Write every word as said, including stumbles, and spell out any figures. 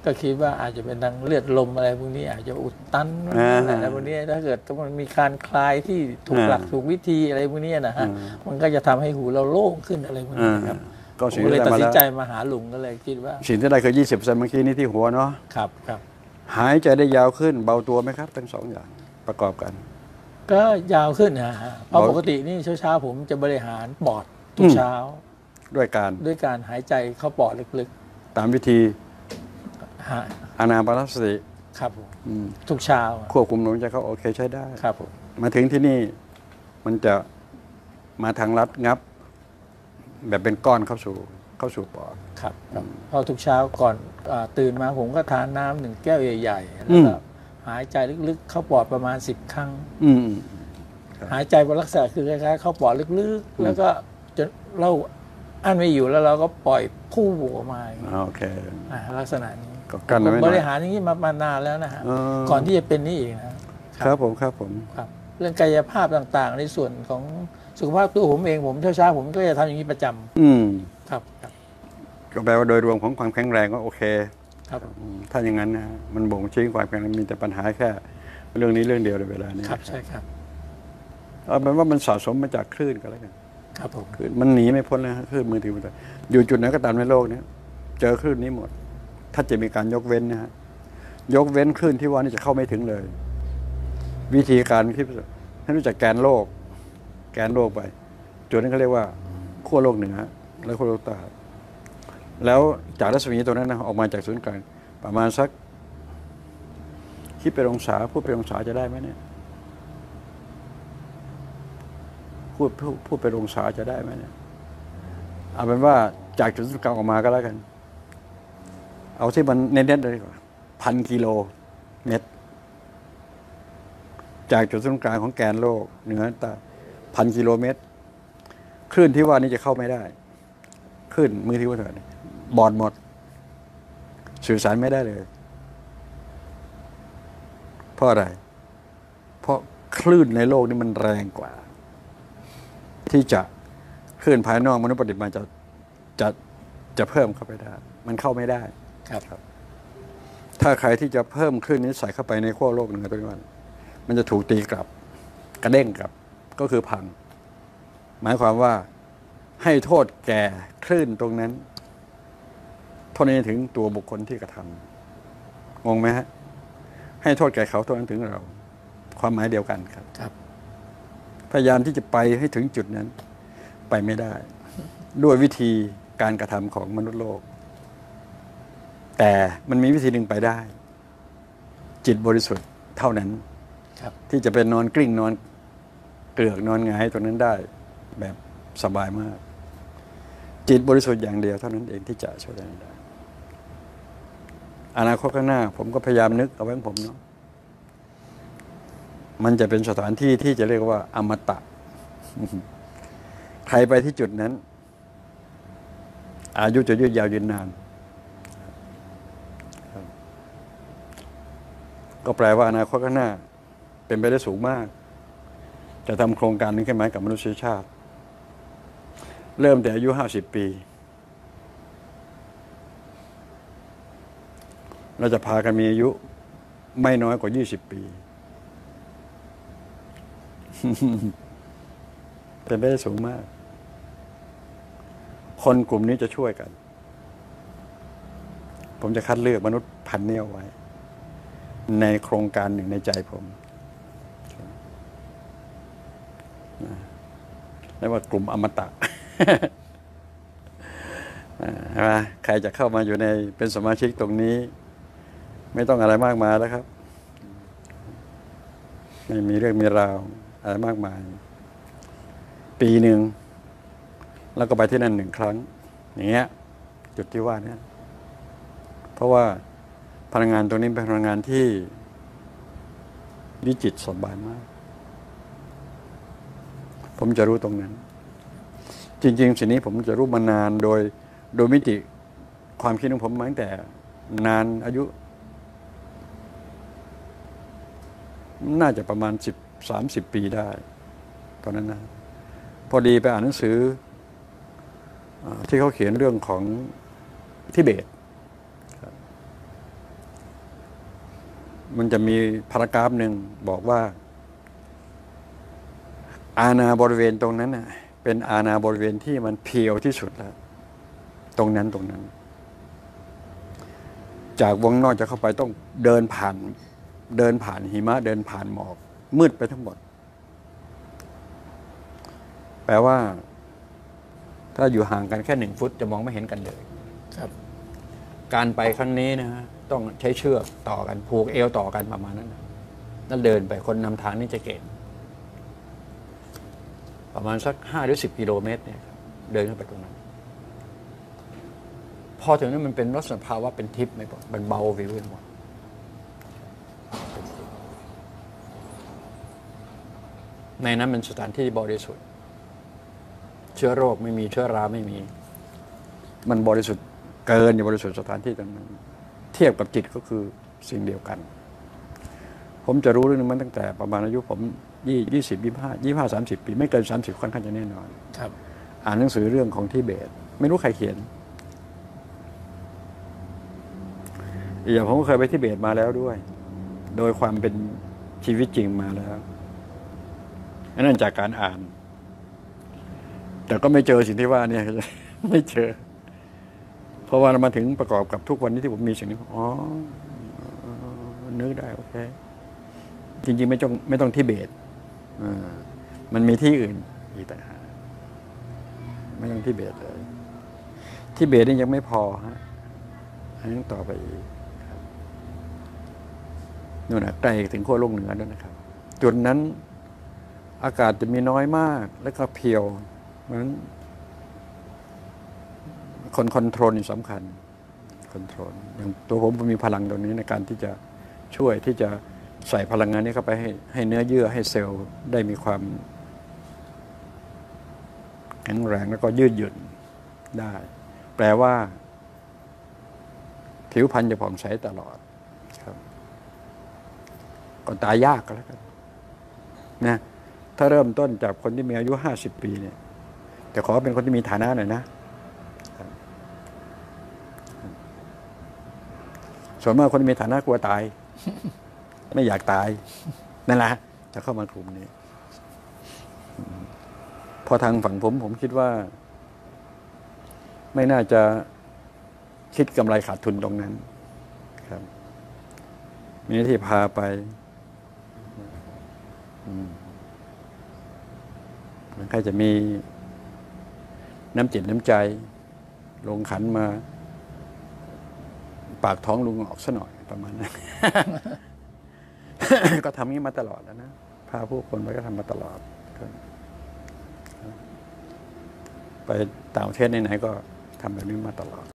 ก็คิดว่าอาจจะเป็นทางเลือดลมอะไรพวกนี้อาจจะอุดตันอะไรพวกนี้ถ้าเกิดมันมีการคลายที่ถูกหลักถูกวิธีอะไรพวกนี้นะฮะมันก็จะทำให้หูเราโล่งขึ้นอะไรพวกนี้ครับก็เลยตัดสินใจมาหาลุงก็เลยคิดว่าสิ่งที่ได้คือยี่สิบเปอร์เซ็นต์เมื่อกี้นี้ที่หัวเนาะครับครับหายใจได้ยาวขึ้นเบาตัวไหมครับทั้งสองอย่างประกอบกันก็ยาวขึ้นนะฮะเพราะปกตินี่เช้าๆผมจะบริหารปอดทุกเช้าด้วยการด้วยการหายใจเข้าปอดลึกๆตามวิธีอานาปานสติครับผมทุกเช้าควบคุมลมหายใจเขาโอเคใช้ได้ครับผมมาถึงที่นี่มันจะมาทางลัดงับแบบเป็นก้อนเข้าสู่เข้าสู่ปอดครับเพราะทุกเช้าก่อนตื่นมาผมก็ทานน้ำหนึ่งแก้วใหญ่ๆแล้วก็หายใจลึกๆเข้าปอดประมาณสิบครั้งหายใจบนลักษณะคือคล้ายๆเข้าปอดลึกๆแล้วก็จนเราอั้นไม่อยู่แล้วเราก็ปล่อยพุ่งออกมาโอเคลักษณะนี้ผมบริหารอย่างนี้มามานานแล้วนะฮะก่อนที่จะเป็นนี่เองนะครับผมครับผมครับเรื่องกายภาพต่างๆในส่วนของสุขภาพตัวผมเองผมเช้าๆผมก็จะทำอย่างนี้ประจำอืมครับก็แปลว่าโดยรวมของความแข็งแรงก็โอเคครับถ้าอย่างนั้นนะมันบ่งชี้ความแข็งแรงมีแต่ปัญหาแค่เรื่องนี้เรื่องเดียวในเวลานี้ครับใช่ครับเอาเป็นว่ามันสะสมมาจากคลื่นก็แล้วกันครับผมคลื่นมันหนีไม่พ้นเลยคลื่นมือถือมันอยู่จุดไหนก็ตามในโลกนี้เจอคลื่นนี้หมดถ้าจะมีการยกเว้นนะฮะยกเว้นคลื่นที่ว่านี่จะเข้าไม่ถึงเลยวิธีการที่ให้รู้จักแกนโลกแกนโลกไปจุดนั้นเขาเรียกว่าขั้วโลกเหนือและขั้วโลกใต้แล้วจากรัศมีตัวนั้นนะออกมาจากศูนย์กลางประมาณสักคิดเป็นองศาพูดเป็นองศาจะได้ไหมเนี่ยพูดพูดเป็นองศาจะได้ไหมเนี่ยเอาเป็นว่าจากจุดศูนย์กลางออกมาก็แล้วกันเอาที่มันเน้นๆเลยดีกว่าพันกิโลเมตรจากจุดศูนย์กลางของแกนโลกเหนือใต้พันกิโลเมตรคลื่นที่ว่านี้จะเข้าไม่ได้คลื่นมือที่ว่าเถิดบอดหมดสื่อสารไม่ได้เลยเพราะอะไรเพราะคลื่นในโลกนี้มันแรงกว่าที่จะคลื่นภายนอกมนุษย์ปฏิบัติจะจะจะเพิ่มเข้าไปได้มันเข้าไม่ได้ครับครับถ้าใครที่จะเพิ่มคลื่นนี้ใส่เข้าไปในขั้วโลกเหนือตัวนี้มันจะถูกตีกลับกระเด้งกลับก็คือพังหมายความว่าให้โทษแก่คลื่นตรงนั้นเท่านี้ถึงตัวบุคคลที่กระทำงงไหมฮะให้โทษแก่เขาเท่านั้นถึงเราความหมายเดียวกันครับครับพยายามที่จะไปให้ถึงจุดนั้นไปไม่ได้ด้วยวิธีการกระทำของมนุษย์โลกแต่มันมีวิธีหนึ่งไปได้จิตบริสุทธิ์เท่านั้นที่จะเป็นนอนกลิ้งนอนเกลือกนอนหงายตรงนั้นได้แบบสบายมากจิตบริสุทธิ์อย่างเดียวเท่านั้นเองที่จะช่วยได้อนาคตข้างหน้าผมก็พยายามนึกเอาไว้ของผมเนาะมันจะเป็นสถานที่ที่จะเรียกว่าอมตะใครไปที่จุดนั้นอายุจะยืดยาวยืนนานก็แปลว่าอนาคตข้างหน้าเป็นไปได้สูงมากจะทำโครงการนี้ขึ้นมากับมนุษยชาติเริ่มแต่อายุห้าสิบปีเราจะพากันมีอายุไม่น้อยกว่ายี่สิบปีเป็นไปได้สูงมากคนกลุ่มนี้จะช่วยกันผมจะคัดเลือกมนุษย์พันธุ์นี้เอาไว้ในโครงการหนึ่งในใจผมเรียกว่ากลุ่มอมตะใช่ไหมใครจะเข้ามาอยู่ในเป็นสมาชิกตรงนี้ไม่ต้องอะไรมากมายแล้วครับไม่มีเรื่องมีราวอะไรมากมายปีหนึ่งแล้วก็ไปที่นั่นหนึ่งครั้งอย่างเงี้ยจุดที่ว่านี้เพราะว่าพลังงานตรงนี้เป็นพลังงานที่วิจิตรสมบัติมากผมจะรู้ตรงนั้นจริงๆสิ่งนี้ผมจะรู้มานานโดยโดยมิติความคิดของผมมาตั้งแต่นานอายุน่าจะประมาณสิบสามสิบปีได้ตอนนั้นนะพอดีไปอ่านหนังสือที่เขาเขียนเรื่องของทิเบตมันจะมีพารากราฟหนึ่งบอกว่า อาณาบริเวณตรงนั้นน่ะเป็นอาณาบริเวณที่มันเพียวที่สุดแล้วตรงนั้นตรงนั้น จากวงนอกจะเข้าไปต้องเดินผ่านเดินผ่านหิมะเดินผ่านหมอกมืดไปทั้งหมด แปลว่า ถ้าอยู่ห่างกันแค่หนึ่งฟุตจะมองไม่เห็นกันเลยครับการไปครั้งนี้นะฮะต้องใช้เชือกต่อกันผูกเอวต่อกันประมาณนั้นนะแล้วเดินไปคนนำทางนี่จะเก่งประมาณสักห้าหรือสิบกิโลเมตรเนี่ยครับเดินเข้าไปตรงนั้น พอถึงนั้นมันเป็นลักษณะภาวะเป็นทิพย์ไหมบอกมันเบาวิวไปหมดในนั้นเป็นสถานที่บริสุทธิ์เชื้อโรคไม่มีเชื้อราไม่มี มันบริสุทธิ์เกินอยู่บริสุทธิ์สถานที่ตรงนั้นเทียบกับจิตก็คือสิ่งเดียวกัน ผมจะรู้เรื่องนี้มันตั้งแต่ประมาณอายุผมยี่ยี่สิบยี่ห้ายี่ห้าสามสิบปีไม่เกินสามสิบค่อนข้างจะแน่นอนครับอ่านหนังสือเรื่องของทิเบตไม่รู้ใครเขียนอีกอย่างผมก็เคยไปทิเบตมาแล้วด้วย โดยความเป็นชีวิตจริงมาแล้วนั่นจากการอ่าน แต่ก็ไม่เจอสิ่งที่ว่าเนี่ยไม่เจอเพราะว่ามาถึงประกอบกับทุกวันนี้ที่ผมมีสิ่งนี้อ๋อนึกได้โอเคจริงๆไม่ต้องไม่ต้องทิเบตมันมีที่อื่นอีกต่างหากไม่ต้องทิเบตเลยทิเบตนี่ยังไม่พอฮะอันนี้ต่อไปอีกนู่นนะไกลถึงขั้วโลกเหนือด้วยนะครับจุดนั้นอากาศจะมีน้อยมากและก็เพียวเพราะฉะนั้นคนคอนโทรลนี่สำคัญคอนโทรลอย่างตัวผมมีพลังตรงนี้ในการที่จะช่วยที่จะใส่พลังงานนี้เข้าไปให้ให้เนื้อเยื่อให้เซลล์ได้มีความแข็งแรงแล้วก็ยืดหยุ่นได้แปลว่าผิวพรรณจะผ่องใสตลอดครับก็ตายยากก็แล้วกันนะถ้าเริ่มต้นจากคนที่มีอายุห้าสิบปีเนี่ยแต่ขอเป็นคนที่มีฐานะหน่อยนะส่วนมากคนที่มีฐานะกลัวตาย ไม่อยากตายนั่นแหละจะเข้ามากลุ่มนี้พอทางฝั่งผมผมคิดว่าไม่น่าจะคิดกำไรขาดทุนตรงนั้นครับมีหน้าที่พาไปมันใครจะมีน้ำจิตน้ำใจลงขันมาปากท้องลุงออกซะหน่อยประมาณนั้น ก็ทำงี้มาตลอดแล้วนะพาผู้คนไปก็ทำมาตลอดไปต่างประเทศไหนๆก็ทำแบบนี้มาตลอด